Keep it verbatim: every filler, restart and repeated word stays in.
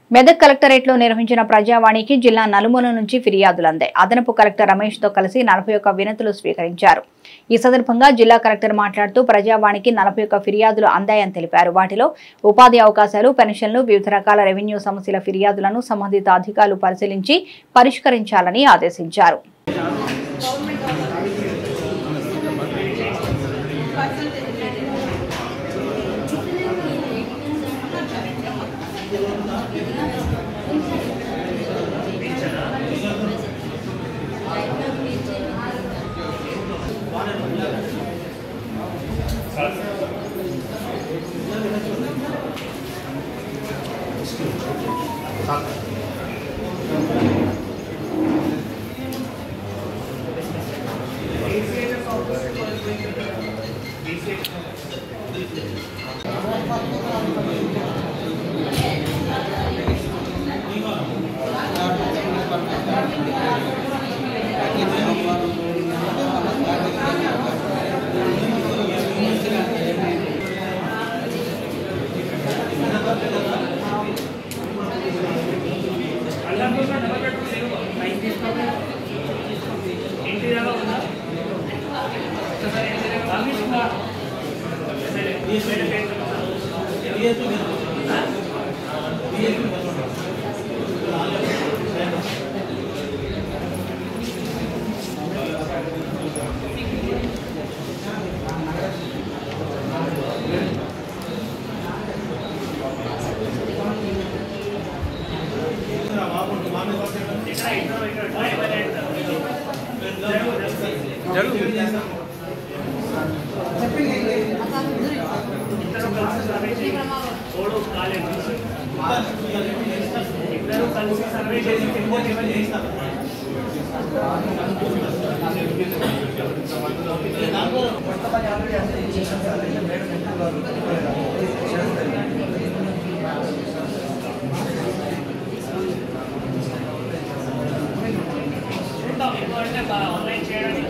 Medak collectorate లో నిర్వహించిన ప్రజావాణికి జిల్లా నలుమూల నుంచి ఫిర్యాదులు అందాయి. అదనపు కలెక్టర్ రమేష్ తో కలిసి నలభై ఒక్క వినతులు స్వీకరించారు. ఈ సందర్భంగా జిల్లా కలెక్టర్ మాట్లాడుతూ ప్రజావాణికి నలభై ఒక్క ఫిర్యాదులు అందాయని తెలిపారు. వాటిలో ఉపాధి అవకాశాలు, పెన్షన్లు, వివిధ రకాల రెవెన్యూ సమస్యల ఫిర్యాదులను సంబంధిత అధికారులు పరిశీలించి పరిష్కరించాలని ఆదేశించారు. ఆన్లైన్ చేయడానికి